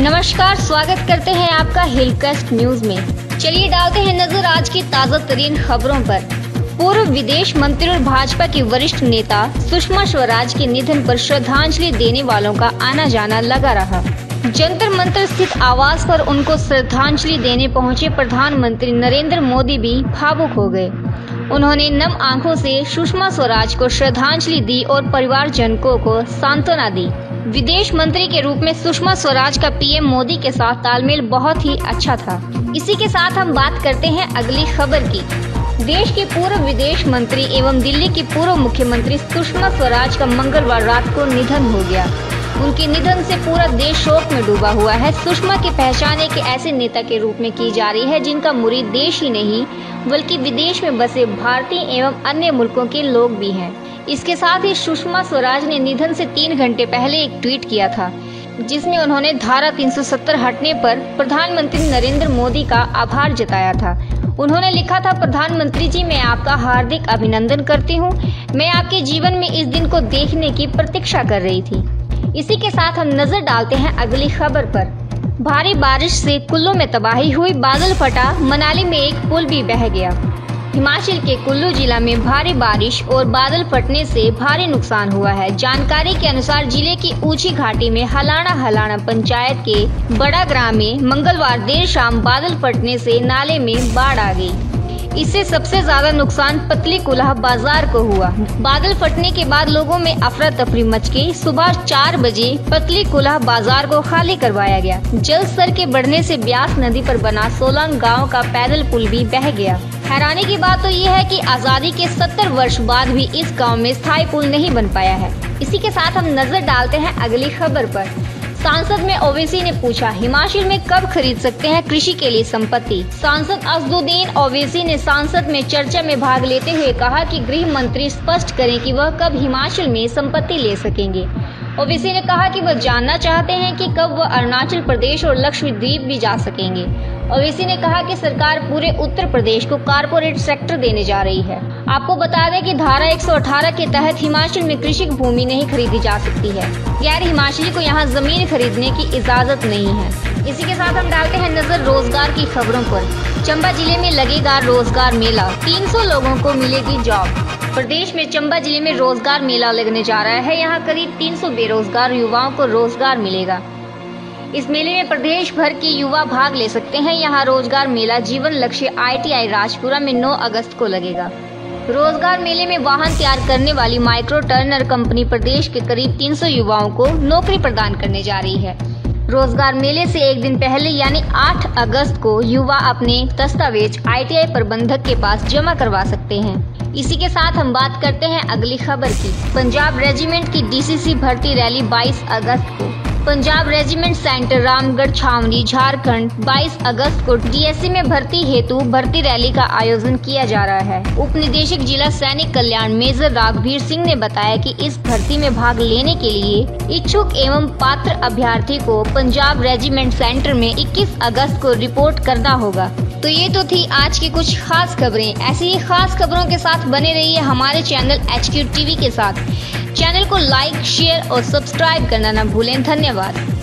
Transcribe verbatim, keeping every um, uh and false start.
नमस्कार, स्वागत करते हैं आपका हिलकस्ट न्यूज में। चलिए डालते हैं नजर आज की ताज़ा तरीन खबरों पर। पूर्व विदेश मंत्री और भाजपा की वरिष्ठ नेता सुषमा स्वराज के निधन पर श्रद्धांजलि देने वालों का आना जाना लगा रहा। जंतर मंतर स्थित आवास पर उनको श्रद्धांजलि देने पहुंचे प्रधानमंत्री नरेंद्र मोदी भी भावुक हो गए। उन्होंने नम आंखों से सुषमा स्वराज को श्रद्धांजलि दी और परिवारजनों को सांत्वना दी। विदेश मंत्री के रूप में सुषमा स्वराज का पीएम मोदी के साथ तालमेल बहुत ही अच्छा था। इसी के साथ हम बात करते हैं अगली खबर की। देश के पूर्व विदेश मंत्री एवं दिल्ली की पूर्व मुख्यमंत्री सुषमा स्वराज का मंगलवार रात को निधन हो गया। उनके निधन से पूरा देश शोक में डूबा हुआ है। सुषमा की पहचान एक ऐसे नेता के रूप में की जा रही है जिनका मुरीद देश ही नहीं बल्कि विदेश में बसे भारतीय एवं अन्य मुल्कों के लोग भी हैं। इसके साथ ही सुषमा स्वराज ने निधन से तीन घंटे पहले एक ट्वीट किया था, जिसमें उन्होंने धारा तीन सौ सत्तर हटने पर प्रधानमंत्री नरेंद्र मोदी का आभार जताया था। उन्होंने लिखा था, प्रधानमंत्री जी, मैं आपका हार्दिक अभिनंदन करती हूँ। मैं आपके जीवन में इस दिन को देखने की प्रतीक्षा कर रही थी। इसी के साथ हम नजर डालते हैं अगली खबर पर। भारी बारिश से कुल्लू में तबाही हुई, बादल फटा, मनाली में एक पुल भी बह गया। हिमाचल के कुल्लू जिला में भारी बारिश और बादल फटने से भारी नुकसान हुआ है। जानकारी के अनुसार जिले की ऊंची घाटी में हलाना हलाना पंचायत के बड़ा ग्राम में मंगलवार देर शाम बादल फटने से नाले में बाढ़ आ गई। इससे सबसे ज्यादा नुकसान पतली कुल्हा बाजार को हुआ। बादल फटने के बाद लोगों में अफरा तफरी मच गई। सुबह चार बजे पतली कुल्हा बाजार को खाली करवाया गया। जल स्तर के बढ़ने से ब्यास नदी पर बना सोलंग गांव का पैदल पुल भी बह गया। हैरानी की बात तो ये है कि आजादी के सत्तर वर्ष बाद भी इस गांव में स्थायी पुल नहीं बन पाया है। इसी के साथ हम नजर डालते हैं अगली खबर पर। सांसद में ओवैसी ने पूछा, हिमाचल में कब खरीद सकते हैं कृषि के लिए संपत्ति। सांसद असदुद्दीन ओवैसी ने सांसद में चर्चा में भाग लेते हुए कहा कि गृह मंत्री स्पष्ट करें कि वह कब हिमाचल में संपत्ति ले सकेंगे। ओवैसी ने कहा कि वह जानना चाहते हैं कि कब वह अरुणाचल प्रदेश और लक्षद्वीप भी जा सकेंगे। ओवैसी ने कहा कि सरकार पूरे उत्तर प्रदेश को कारपोरेट सेक्टर देने जा रही है। आपको बता दें कि धारा एक सौ अठारह के तहत हिमाचल में कृषि भूमि नहीं खरीदी जा सकती है। गैर हिमाचली को यहाँ जमीन खरीदने की इजाजत नहीं है। इसी के साथ हम डालते हैं नजर रोजगार की खबरों पर। चंबा जिले में लगेगा रोजगार मेला, तीन सौ लोगों को मिलेगी जॉब। प्रदेश में चंबा जिले में रोजगार मेला लगने जा रहा है। यहाँ करीब तीन सौ बेरोजगार युवाओं को रोजगार मिलेगा। इस मेले में प्रदेश भर के युवा भाग ले सकते हैं। यहाँ रोजगार मेला जीवन लक्ष्य आई टी आई राजपुरा में नौ अगस्त को लगेगा। रोजगार मेले में वाहन तैयार करने वाली माइक्रो टर्नर कंपनी प्रदेश के करीब तीन सौ युवाओं को नौकरी प्रदान करने जा रही है। रोजगार मेले से एक दिन पहले यानी आठ अगस्त को युवा अपने दस्तावेज आई टी आई प्रबंधक के पास जमा करवा सकते हैं। इसी के साथ हम बात करते हैं अगली खबर की। पंजाब रेजिमेंट की डी सी सी भर्ती रैली बाईस अगस्त को। पंजाब रेजिमेंट सेंटर रामगढ़ छावनी झारखंड बाईस अगस्त को डी एस सी में भर्ती हेतु भर्ती रैली का आयोजन किया जा रहा है। उप निदेशक जिला सैनिक कल्याण मेजर राघवीर सिंह ने बताया कि इस भर्ती में भाग लेने के लिए इच्छुक एवं पात्र अभ्यर्थी को पंजाब रेजिमेंट सेंटर में इक्कीस अगस्त को रिपोर्ट करना होगा। तो ये तो थी आज की कुछ खास खबरें। ऐसी ही खास खबरों के साथ बने रहिए हमारे channel H Q T V के साथ। चैनल को लाइक, शेयर और सब्सक्राइब करना न भूलें। धन्यवाद।